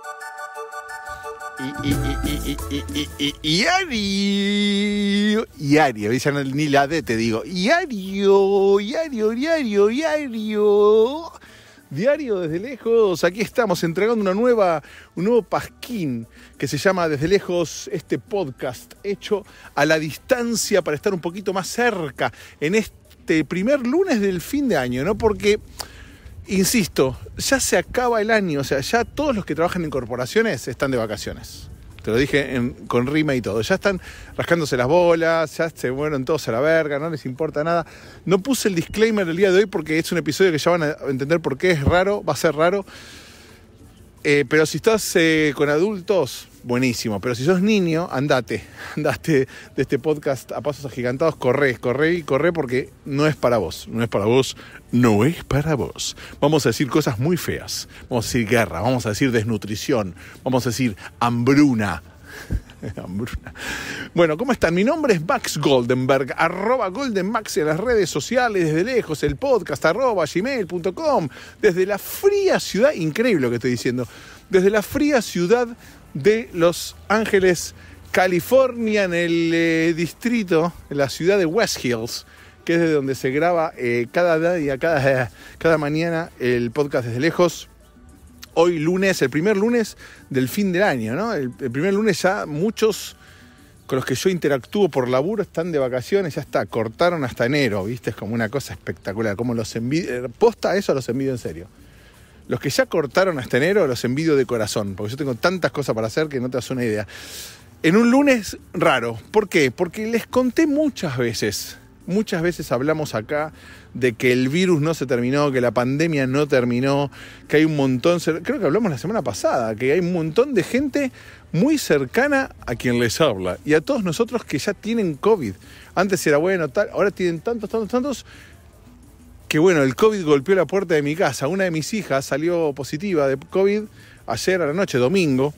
Diario, ya ni la D te digo. Diario. Diario desde lejos, aquí estamos entregando un nuevo pasquín que se llama Desde Lejos, este podcast hecho a la distancia para estar un poquito más cerca en este primer lunes del fin de año, ¿no? Porque, insisto, ya se acaba el año, o sea, ya todos los que trabajan en corporaciones están de vacaciones. Te lo dije con rima y todo. Ya están rascándose las bolas, ya se fueron todos a la verga, no les importa nada. No puse el disclaimer el día de hoy porque es un episodio que ya van a entender por qué es raro, va a ser raro. Pero si estás con adultos, buenísimo. Pero si sos niño, andate de este podcast a pasos agigantados, corre porque no es para vos. No es para vos. Vamos a decir cosas muy feas. Vamos a decir guerra, vamos a decir desnutrición, vamos a decir hambruna. Bueno, ¿cómo están? Mi nombre es Max Goldenberg, @GoldenMax en las redes sociales, desde lejos, el podcast, @gmail.com, desde la fría ciudad, increíble lo que estoy diciendo, desde la fría ciudad de Los Ángeles, California, en el distrito, en la ciudad de West Hills, que es de donde se graba cada mañana el podcast Desde Lejos. Hoy lunes, el primer lunes del fin del año, ¿no? El primer lunes ya muchos con los que yo interactúo por laburo están de vacaciones, ya está, cortaron hasta enero, ¿viste? Es como una cosa espectacular, como los envidio, posta eso los envidio en serio. Los que ya cortaron hasta enero los envidio de corazón, porque yo tengo tantas cosas para hacer que no te das una idea. En un lunes raro, ¿por qué? Porque les conté muchas veces hablamos acá de que el virus no se terminó, que la pandemia no terminó, que hay un montón, creo que hablamos la semana pasada, que hay un montón de gente muy cercana a quien les habla y a todos nosotros que ya tienen COVID. Antes era bueno, tal, ahora tienen tantos, que bueno, el COVID golpeó la puerta de mi casa. Una de mis hijas salió positiva de COVID ayer a la noche, domingo.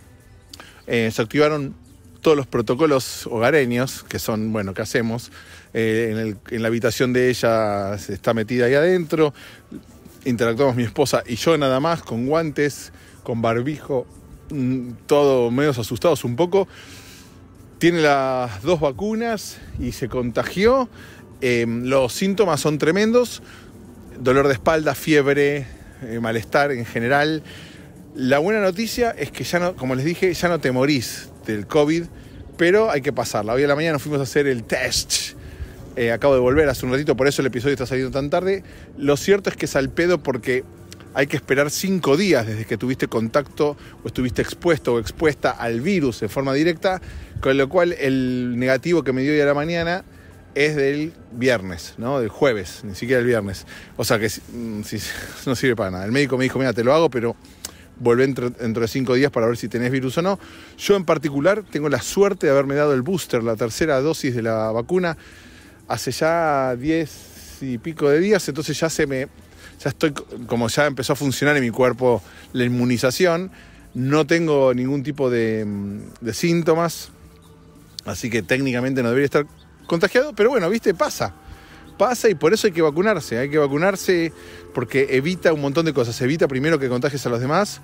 Se activaron todos los protocolos hogareños, que son, bueno, ¿qué hacemos? En la habitación de ella se está metida ahí adentro, interactuamos mi esposa y yo nada más, con guantes, con barbijo, todo medio asustados un poco. Tiene las 2 vacunas y se contagió. Los síntomas son tremendos: dolor de espalda, fiebre, malestar en general. La buena noticia es que ya no, como les dije, ya no te morís del COVID, pero hay que pasarla. Hoy a la mañana fuimos a hacer el test. Acabo de volver hace un ratito, por eso el episodio está saliendo tan tarde. Lo cierto es que es al pedo porque hay que esperar 5 días desde que tuviste contacto o estuviste expuesto o expuesta al virus de forma directa, con lo cual el negativo que me dio hoy a la mañana es del viernes, ¿no? Del jueves, ni siquiera el viernes. O sea que no sirve para nada. El médico me dijo, mira, te lo hago, pero volvé dentro de 5 días para ver si tenés virus o no. Yo en particular tengo la suerte de haberme dado el booster, la tercera dosis de la vacuna, hace ya 10 y pico de días, entonces ya estoy, como ya empezó a funcionar en mi cuerpo la inmunización, no tengo ningún tipo de síntomas, así que técnicamente no debería estar contagiado, pero bueno, viste, pasa y por eso hay que vacunarse porque evita un montón de cosas. Evita primero que contagies a los demás,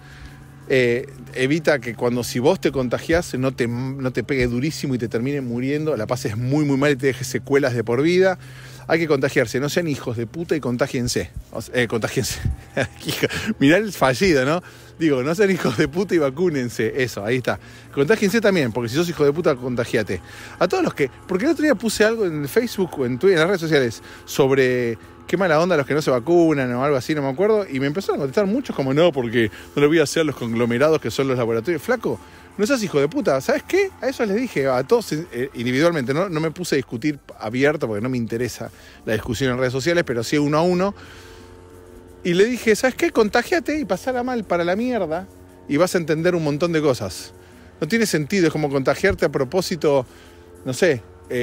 evita que si vos te contagiás no te pegue durísimo y te termine muriendo, la pases muy muy mal y te dejes secuelas de por vida. Hay que contagiarse, no sean hijos de puta y contágiense. Contágiense. Mirá el fallido, ¿no? Digo, no sean hijos de puta y vacúnense. Eso, ahí está. Contágiense también, porque si sos hijo de puta, contagiate. A todos los que... Porque el otro día puse algo en Facebook o en Twitter, en las redes sociales, sobre qué mala onda los que no se vacunan o algo así, no me acuerdo. Y me empezaron a contestar muchos como, no, porque no le voy a hacer a los conglomerados que son los laboratorios. Flaco, no seas hijo de puta. ¿Sabes qué? A eso les dije, a todos individualmente. No me puse a discutir abierto porque no me interesa la discusión en redes sociales, pero sí uno a uno. Y le dije, ¿sabes qué? Contágiate y pasala mal para la mierda y vas a entender un montón de cosas. No tiene sentido, es como contagiarte a propósito, no sé,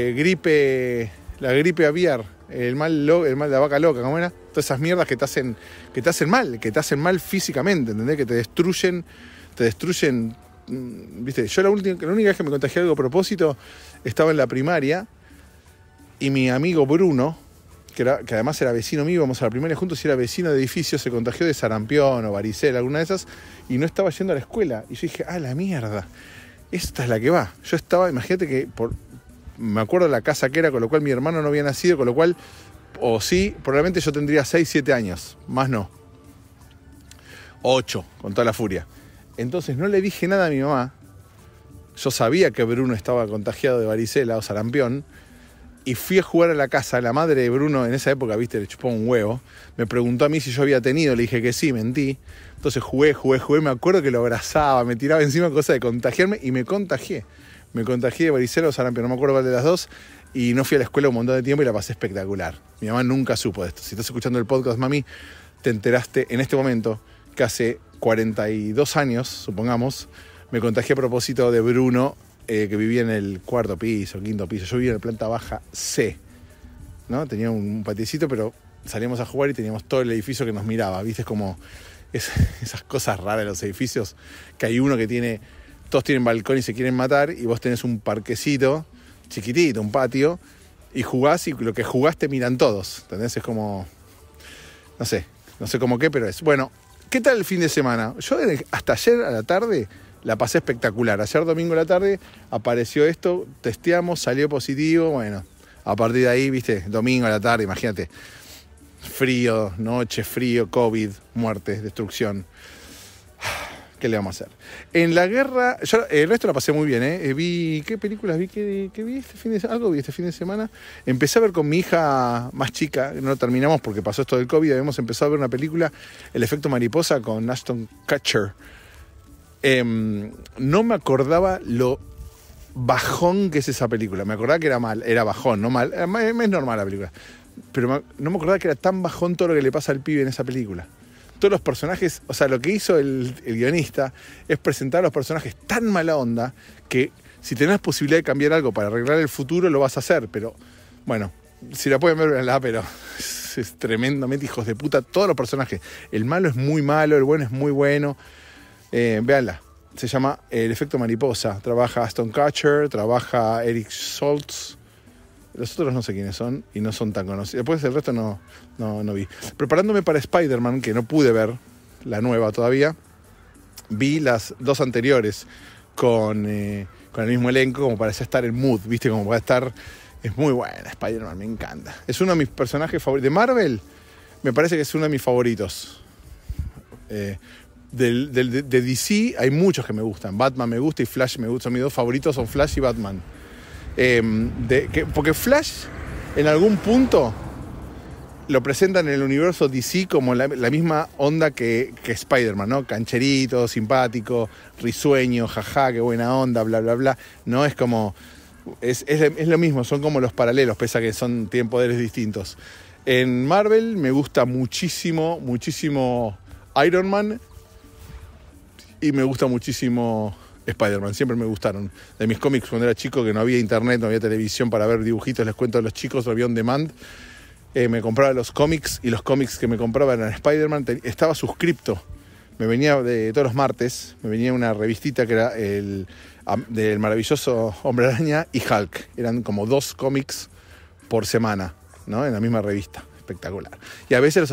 la gripe aviar, el mal de la vaca loca, ¿cómo era? Todas esas mierdas que te hacen mal físicamente, ¿entendés? Que te destruyen, ¿viste? Yo la única vez que me contagié algo a propósito estaba en la primaria y mi amigo Bruno, que además era vecino mío, íbamos a la primaria juntos y era vecino de edificio, se contagió de sarampión o varicela, alguna de esas, y no estaba yendo a la escuela. Y yo dije, la mierda, esta es la que va. Yo estaba, imagínate que me acuerdo de la casa que era, con lo cual mi hermano no había nacido, con lo cual, o sí, probablemente yo tendría 6, 7 años, más no. 8, con toda la furia. Entonces no le dije nada a mi mamá. Yo sabía que Bruno estaba contagiado de varicela o sarampión. Y fui a jugar a la casa. La madre de Bruno, en esa época, viste, le chupó un huevo. Me preguntó a mí si yo había tenido. Le dije que sí, mentí. Entonces jugué. Me acuerdo que lo abrazaba, me tiraba encima, cosa de contagiarme. Y me contagié. Me contagié de varicela o sarampión. No me acuerdo cuál de las dos. Y no fui a la escuela un montón de tiempo y la pasé espectacular. Mi mamá nunca supo de esto. Si estás escuchando el podcast, mami, te enteraste en este momento que hace 42 años, supongamos, me contagié a propósito de Bruno, que vivía en el 4º piso, 5º piso. Yo vivía en la planta baja C, ¿no? Tenía un patiecito, pero salíamos a jugar y teníamos todo el edificio que nos miraba. ¿Viste? Es como esas cosas raras de los edificios, que hay uno que todos tienen balcón y se quieren matar, y vos tenés un parquecito chiquitito, un patio, y jugás, y lo que jugás te miran todos, ¿entendés? Es como, no sé cómo qué, pero es. Bueno, ¿qué tal el fin de semana? Yo hasta ayer a la tarde la pasé espectacular. Ayer domingo a la tarde apareció esto, testeamos, salió positivo. Bueno, a partir de ahí, viste, domingo a la tarde, imagínate. Frío, noche, frío, COVID, muerte, destrucción. ¿Qué le vamos a hacer? En la guerra, yo el resto la pasé muy bien, ¿eh? ¿Qué películas vi? ¿Qué vi este fin de semana? Algo vi este fin de semana. Empecé a ver con mi hija más chica, no terminamos porque pasó esto del COVID, habíamos empezado a ver una película, El efecto mariposa, con Ashton Kutcher. No me acordaba lo bajón que es esa película. Me acordaba que era bajón, no mal. Es normal la película. Pero no me acordaba que era tan bajón todo lo que le pasa al pibe en esa película. Todos los personajes, o sea, lo que hizo el guionista es presentar a los personajes tan mala onda que si tenés posibilidad de cambiar algo para arreglar el futuro, lo vas a hacer. Pero, bueno, si la pueden ver, véanla, pero es tremendamente hijos de puta todos los personajes. El malo es muy malo, el bueno es muy bueno. Véanla. Se llama El efecto mariposa. Trabaja Ashton Kutcher, trabaja Eric Stoltz. Los otros no sé quiénes son y no son tan conocidos. Después el resto no vi. Preparándome para Spider-Man, que no pude ver la nueva todavía, vi las 2 anteriores con el mismo elenco, como para ya estar en mood, ¿viste? Como para estar... Es muy buena Spider-Man, me encanta. Es uno de mis personajes favoritos. De Marvel, me parece que es uno de mis favoritos. De DC hay muchos que me gustan. Batman me gusta y Flash me gusta. Mis 2 favoritos son Flash y Batman. Porque Flash en algún punto lo presentan en el universo DC como la misma onda que Spider-Man, ¿no? Cancherito, simpático, risueño, jaja, qué buena onda, bla, bla, bla. No es como... Es lo mismo, son como los paralelos, pese a que tienen poderes distintos. En Marvel me gusta muchísimo Iron Man y me gusta muchísimo Spider-Man, siempre me gustaron. De mis cómics cuando era chico, que no había internet, no había televisión para ver dibujitos, les cuento a los chicos, lo había on demand. Me compraba los cómics y los cómics que me compraba eran Spider-Man. Estaba suscripto, me venía de todos los martes, me venía una revistita que era del maravilloso Hombre Araña y Hulk. Eran como 2 cómics por semana, ¿no? En la misma revista, espectacular. Y a veces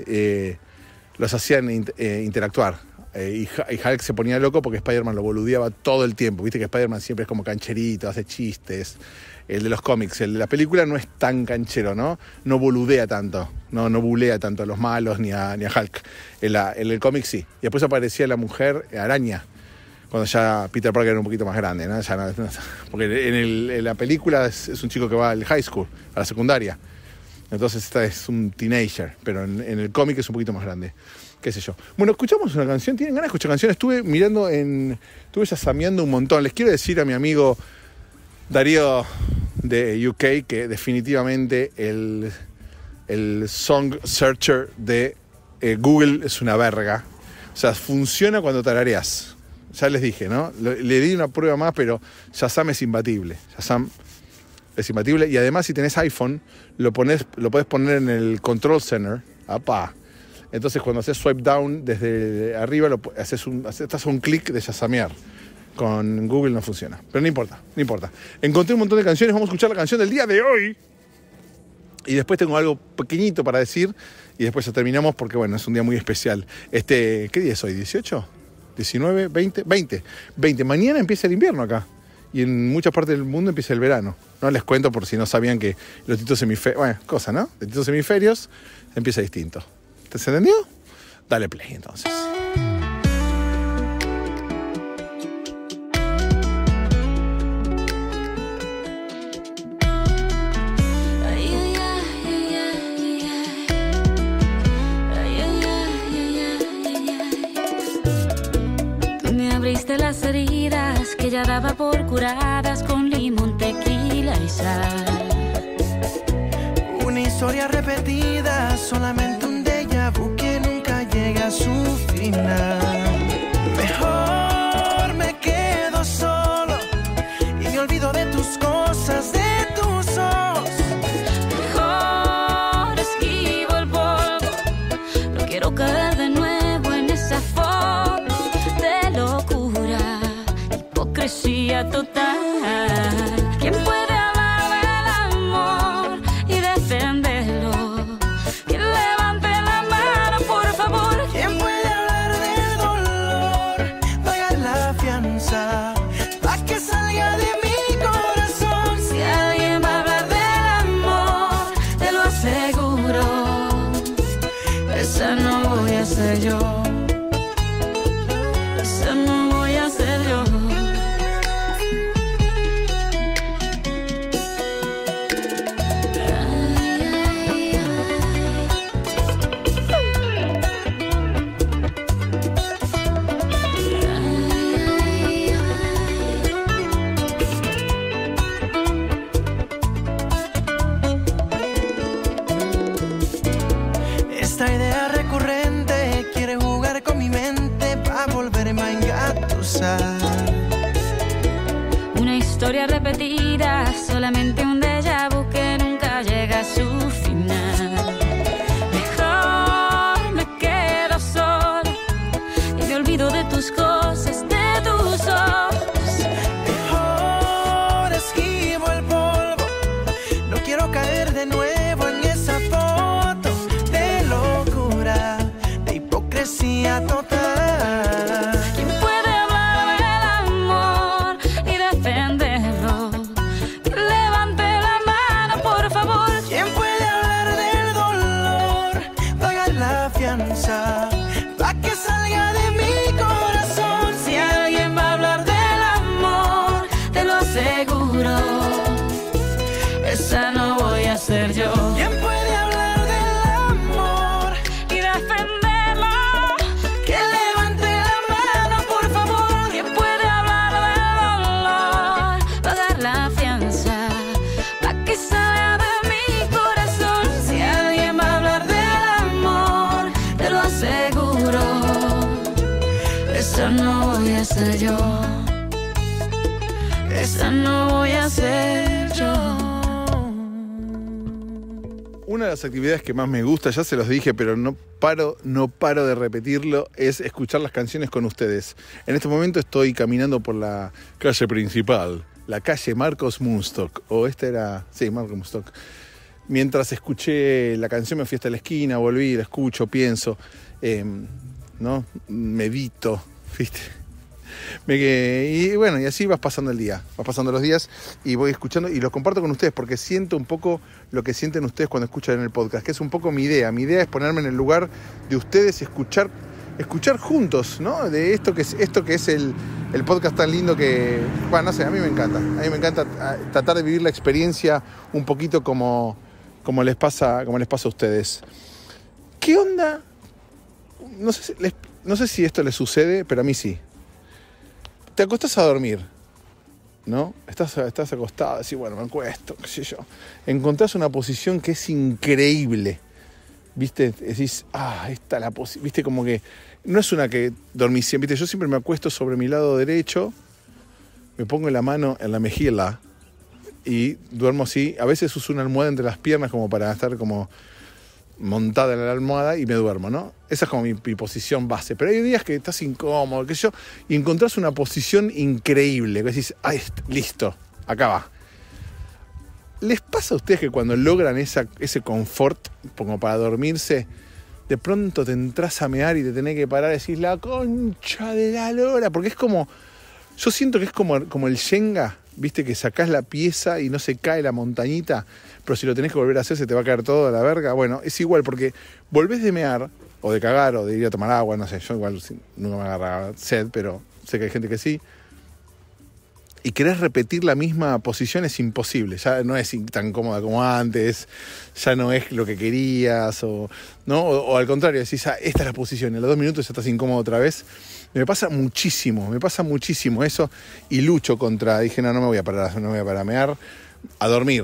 los hacían interactuar. Y Hulk se ponía loco porque Spider-Man lo boludeaba todo el tiempo. Viste que Spider-Man siempre es como cancherito, hace chistes. El de los cómics, el de la película no es tan canchero, ¿no? No boludea tanto, no bulea tanto a los malos ni a Hulk. En el cómic sí. Y después aparecía la mujer araña, cuando ya Peter Parker era un poquito más grande, ¿no? Porque en la película es un chico que va al high school, a la secundaria. Entonces esta es un teenager, pero en el cómic es un poquito más grande. Qué sé yo. Bueno, escuchamos una canción. ¿Tienen ganas de escuchar canciones? Estuve yasameando un montón. Les quiero decir a mi amigo Darío de UK que definitivamente el Song Searcher de Google es una verga. O sea, funciona cuando tarareas. Ya les dije, ¿no? Le di una prueba más, pero Shazam es imbatible. Shazam es imbatible. Y además, si tenés iPhone, lo podés poner en el Control Center. ¡Apá! Entonces, cuando haces swipe down desde arriba, estás a un clic de shazamear. Con Google no funciona. Pero no importa. Encontré un montón de canciones. Vamos a escuchar la canción del día de hoy. Y después tengo algo pequeñito para decir y después ya terminamos porque, bueno, es un día muy especial. ¿Qué día es hoy? ¿18? ¿19? ¿20? 20. Mañana empieza el invierno acá. Y en muchas partes del mundo empieza el verano. No les cuento por si no sabían que los distintos hemisferios... Bueno, cosa, ¿no? Los distintos hemisferios empieza distinto. ¿Se entendió? Dale play, entonces. Abriste las heridas que ya daba por curadas con limón, tequila y sal. Una historia repetida, solamente un déjà vu que nunca llega a su final. Mejor me quedo solo y me olvido de tus cosas, de tus ojos. Mejor esquivo el polvo, no quiero caer de nuevo en esa foto de locura, hipocresía total. ¿Quién puede hablar del amor y defenderlo? ¿Quién levante la mano, por favor? ¿Quién puede hablar del dolor? Pagar la fianza pa' que salga de mi corazón. Si alguien va a hablar del amor, te lo aseguro, esa no voy a ser yo. Esa no voy a ser yo. Esta idea recurrente quiere jugar con mi mente pa' volverme a engatusar. Una historia repetida, solamente un déjà vu que nunca llega a su final. Mejor me quedo solo y me olvido de tus cosas, de tus ojos. Mejor esquivo el polvo, no quiero caer de nuevo en esa foto de locura, de hipocresía total. ¿Quién puede hablar del amor y defenderlo? Que levante la mano, por favor. ¿Quién puede hablar del dolor? Pagar la fianza pa' que salga de mi corazón. Si alguien va a hablar del amor, te lo aseguro, esa no voy a ser yo. ¿Quién puede hablar del amor? Y defenderlo, Que levante la mano, por favor. ¿quién puede hablar del dolor? Pagar la fianza pa' que salga de mi corazón. Si alguien va a hablar del amor, te lo aseguro, esa no voy a ser yo. Esa no voy a ser yo. Una de las actividades que más me gusta, ya se los dije, pero no paro de repetirlo, es escuchar las canciones con ustedes. En este momento estoy caminando por la calle principal, la calle Marcos Munstock, Marcos Munstock. Mientras escuché la canción me fui hasta la esquina, volví, la escucho, pienso, ¿no? Medito, ¿viste? Y bueno, y así vas pasando el día, vas pasando los días y voy escuchando y los comparto con ustedes porque siento un poco lo que sienten ustedes cuando escuchan en el podcast, que es un poco mi idea. Mi idea es ponerme en el lugar de ustedes y escuchar juntos, ¿no? De esto que es el podcast tan lindo que, bueno, no sé, a mí me encanta tratar de vivir la experiencia un poquito como les pasa a ustedes. ¿Qué onda? No sé si esto les sucede, pero a mí sí. Te acostás a dormir, ¿no? Estás acostado, decís, bueno, me acuesto, qué sé yo. Encontrás una posición que es increíble, ¿viste? Decís, esta la posición, ¿viste? Como que no es una que dormís siempre, ¿viste? Yo siempre me acuesto sobre mi lado derecho, me pongo la mano en la mejilla y duermo así. A veces uso una almohada entre las piernas como para estar como montada en la almohada y me duermo, ¿no? Esa es como mi posición base. Pero hay días que estás incómodo, qué sé yo, y encontrás una posición increíble, que decís, listo, acá va. ¿Les pasa a ustedes que cuando logran ese confort, como para dormirse, de pronto te entras a mear y te tenés que parar y decís, la concha de la lora? Porque es como, yo siento que es como el Jenga, viste, que sacás la pieza y no se cae la montañita, pero si lo tenés que volver a hacer se te va a caer todo a la verga. Bueno, es igual, porque volvés de mear, o de cagar, o de ir a tomar agua, no sé, yo igual nunca me agarra sed, pero sé que hay gente que sí. Y querés repetir la misma posición, es imposible, ya no es tan cómoda como antes, ya no es lo que querías, ¿no? O al contrario, decís, esta es la posición, en los 2 minutos ya estás incómodo otra vez. Me pasa muchísimo eso, y lucho contra, dije, no me voy a parar a mear, a dormir.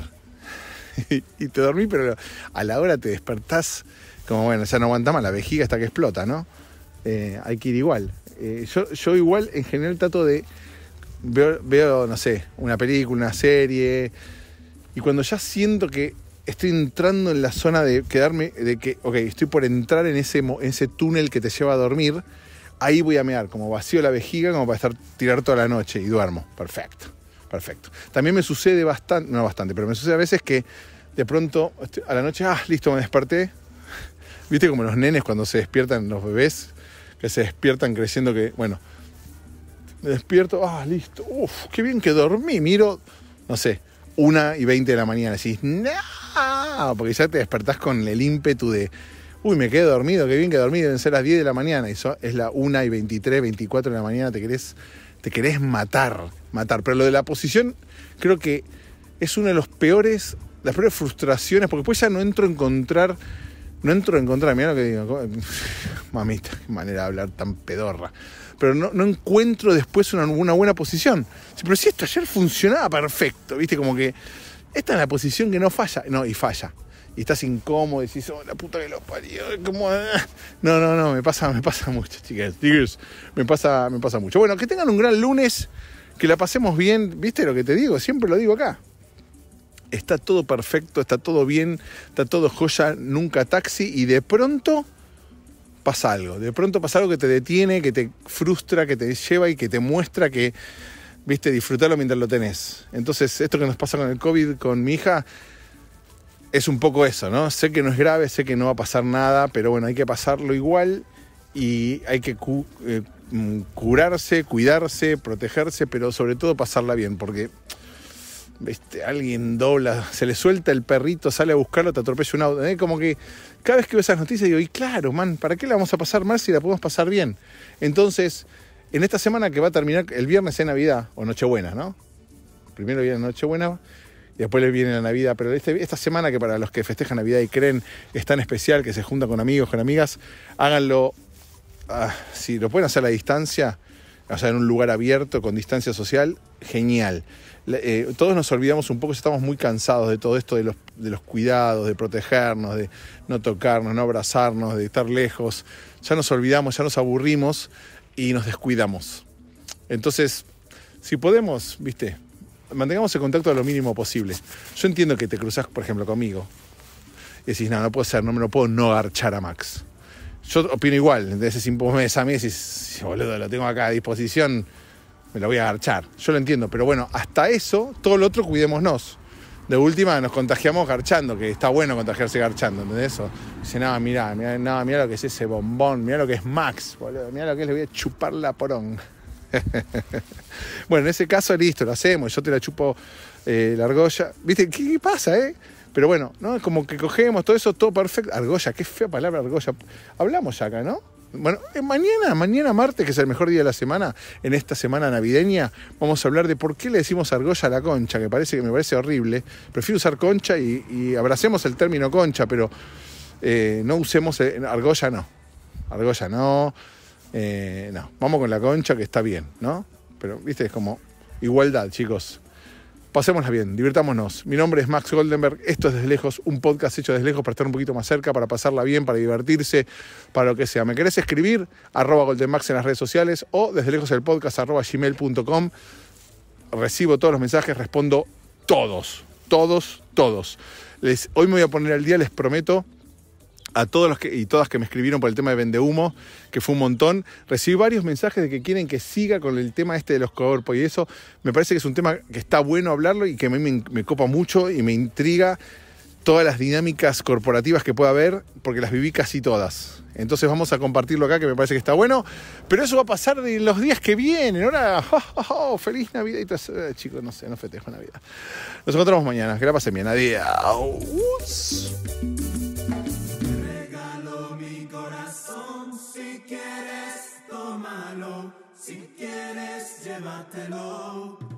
Y te dormí, pero a la hora te despertás, como bueno, ya no aguanta más, la vejiga hasta que explota, ¿no? Hay que ir igual. Yo igual, en general, trato de... Veo, no sé, una película, una serie, y cuando ya siento que estoy entrando en la zona de quedarme, de que, ok, estoy por entrar en ese túnel que te lleva a dormir, ahí voy a mear, como vacío la vejiga, como para tirar toda la noche y duermo. Perfecto. También me sucede pero me sucede a veces que de pronto a la noche, listo, me desperté. Viste como los nenes cuando se despiertan, los bebés, que se despiertan creyendo que, bueno, me despierto, listo, qué bien que dormí, miro, no sé, 1:20 de la mañana, decís, no, porque ya te despertás con el ímpetu de, me quedé dormido, qué bien que dormí, deben ser las 10 de la mañana, y eso es la 1:23, 24 de la mañana, te querés matar, pero lo de la posición creo que es una de las peores frustraciones, porque después ya no entro a encontrar, mirá lo que digo, mamita, qué manera de hablar tan pedorra, pero no encuentro después una buena posición. Pero si esto ayer funcionaba perfecto, viste, como que esta es la posición que no falla, y falla. Y estás incómodo, decís, la puta que los parió, como... No, me pasa mucho, chicas, me pasa mucho. Bueno, que tengan un gran lunes, que la pasemos bien, viste lo que te digo, siempre lo digo acá. Está todo perfecto, está todo bien, está todo joya, nunca taxi, y de pronto pasa algo que te detiene, que te frustra, que te lleva y que te muestra que, viste, disfrutarlo mientras lo tenés. Entonces, esto que nos pasa con el COVID, con mi hija, es un poco eso, ¿no? Sé que no es grave, sé que no va a pasar nada, pero bueno, hay que pasarlo igual y hay que curarse, cuidarse, protegerse, pero sobre todo pasarla bien, porque... ¿viste? Alguien dobla, se le suelta el perrito, sale a buscarlo, te atropella un auto, como que cada vez que veo esas noticias digo, y claro, ¿para qué la vamos a pasar mal si la podemos pasar bien? Entonces, en esta semana que va a terminar, el viernes es Navidad, o Nochebuena, ¿no? Primero viene Nochebuena y después le viene la Navidad, pero esta semana, que para los que festejan Navidad y creen es tan especial, que se juntan con amigos, con amigas, háganlo, si lo pueden hacer a la distancia, o sea, en un lugar abierto, con distancia social, genial. Todos nos olvidamos un poco, estamos muy cansados de todo esto, de los cuidados, de protegernos, de no tocarnos, no abrazarnos, de estar lejos. Ya nos olvidamos, ya nos aburrimos y nos descuidamos. Entonces, si podemos, viste, mantengamos el contacto a lo mínimo posible. Yo entiendo que te cruzás, por ejemplo, conmigo y decís, no puede ser, no me lo puedo no garchar a Max. Yo opino igual, de ese 5 meses a mí decís, boludo, lo tengo acá a disposición, me lo voy a garchar. Yo lo entiendo, pero bueno, hasta eso, todo lo otro cuidémonos. De última nos contagiamos garchando, que está bueno contagiarse garchando, ¿entendés eso? Dice, mirá lo que es ese bombón, mirá lo que es Max, boludo, mirá lo que es, le voy a chupar la porón. Bueno, en ese caso, listo, lo hacemos, yo te la chupo la argolla. ¿Viste? ¿Qué pasa, Pero bueno, ¿no? Como que cogemos todo eso, todo perfecto. Argolla, qué fea palabra argolla. Hablamos ya acá, ¿no? Bueno, mañana martes, que es el mejor día de la semana, en esta semana navideña, vamos a hablar de por qué le decimos argolla a la concha, que me parece horrible. Prefiero usar concha y abracemos el término concha, pero no usemos argolla, no. Argolla no. No, vamos con la concha, que está bien, ¿no? Pero, viste, es como igualdad, chicos. Pasémosla bien, divirtámonos. Mi nombre es Max Goldenberg, esto es Desde Lejos, un podcast hecho desde lejos para estar un poquito más cerca, para pasarla bien, para divertirse, para lo que sea. ¿Me querés escribir? @goldenmax en las redes sociales o desde lejos el podcast @gmail.com. Recibo todos los mensajes, respondo todos. Hoy me voy a poner al día, les prometo, a todos los y todas que me escribieron por el tema de Vendehumo, que fue un montón. Recibí varios mensajes de que quieren que siga con el tema de los corpos, y eso me parece que es un tema que está bueno hablarlo y que a mí me copa mucho y me intriga todas las dinámicas corporativas que pueda haber, porque las viví casi todas. Entonces vamos a compartirlo acá, que me parece que está bueno. Pero eso va a pasar de los días que vienen. Ahora, feliz Navidad. Chicos, no sé, no festejo Navidad. Nos encontramos mañana. Que la pasen bien. Adiós. Regalo mi corazón, si quieres tómalo, si quieres llévatelo.